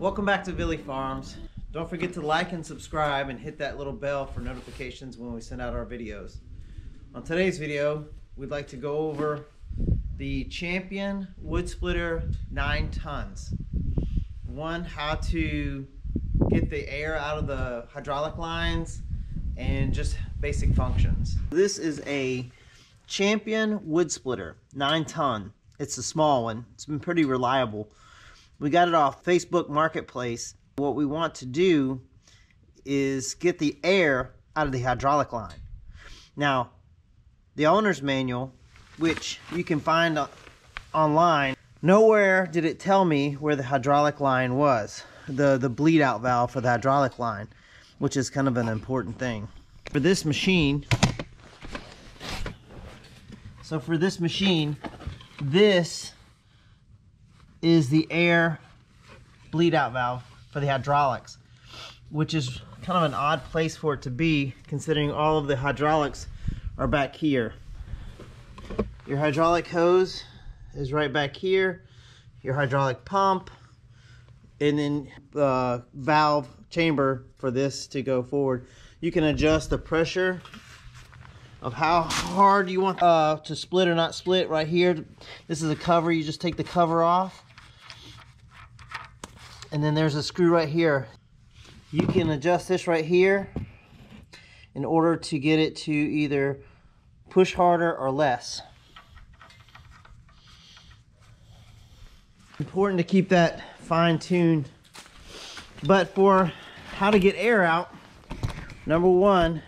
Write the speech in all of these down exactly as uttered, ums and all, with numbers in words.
Welcome back to Billy Farms. Don't forget to like and subscribe and hit that little bell for notifications when we send out our videos. On today's video, we'd like to go over the Champion Wood Splitter nine tons. One, how to get the air out of the hydraulic lines and just basic functions. This is a Champion Wood Splitter nine ton. It's a small one. It's been pretty reliable. We got it off Facebook Marketplace. What we want to do is get the air out of the hydraulic line. Now, the owner's manual, which you can find online, nowhere did it tell me where the hydraulic line was, the, the bleed out valve for the hydraulic line, which is kind of an important thing. For this machine, so for this machine, this is the air bleed out valve for the hydraulics, which is kind of an odd place for it to be considering all of the hydraulics are back here. Your hydraulic hose is right back here, your hydraulic pump, and then the valve chamber for this to go forward. You can adjust the pressure of how hard you want uh, to split or not split right here. This is a cover. You just take the cover off, and then there's a screw right here. You can adjust this right here in order to get it to either push harder or less. Important to keep that fine-tuned. But for how to get air out, number one,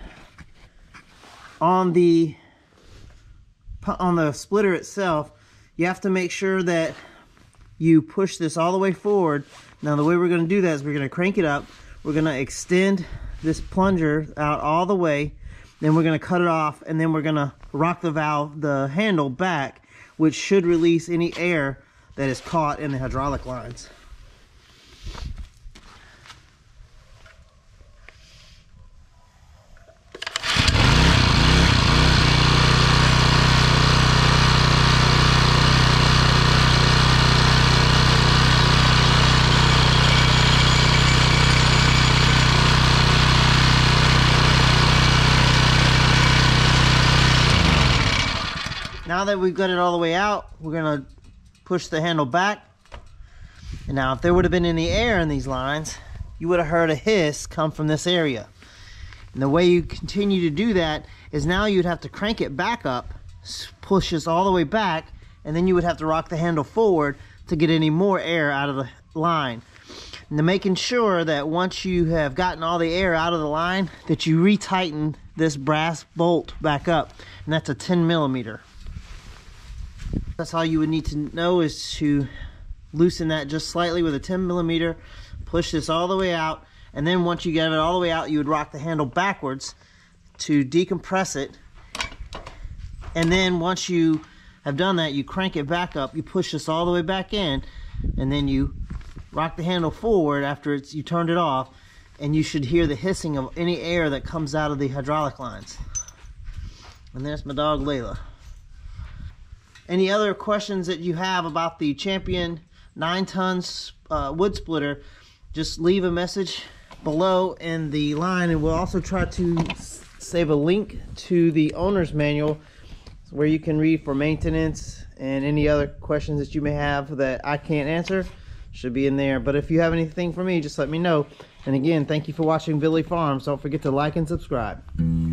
on the on the splitter itself, you have to make sure that you push this all the way forward. Now the way we're going to do that is we're going to crank it up, we're going to extend this plunger out all the way, then we're going to cut it off, and then we're going to rock the valve, the handle back, which should release any air that is caught in the hydraulic lines. Now that we've got it all the way out, we're going to push the handle back. And now if there would have been any air in these lines, you would have heard a hiss come from this area. And the way you continue to do that is now you'd have to crank it back up, push this all the way back, and then you would have to rock the handle forward to get any more air out of the line. And then making sure that once you have gotten all the air out of the line, that you retighten this brass bolt back up. And that's a ten millimeter. That's all you would need to know, is to loosen that just slightly with a ten millimeter, push this all the way out, and then once you get it all the way out, you would rock the handle backwards to decompress it. And then once you have done that, you crank it back up, you push this all the way back in, and then you rock the handle forward after it's you turned it off, and you should hear the hissing of any air that comes out of the hydraulic lines. And there's my dog Layla. Any other questions that you have about the Champion nine tons uh, wood splitter, just leave a message below in the line, and we'll also try to save a link to the owner's manual where you can read for maintenance, and any other questions that you may have that I can't answer should be in there. But if you have anything for me, just let me know. And again, thank you for watching Billy Farms. Don't forget to like and subscribe.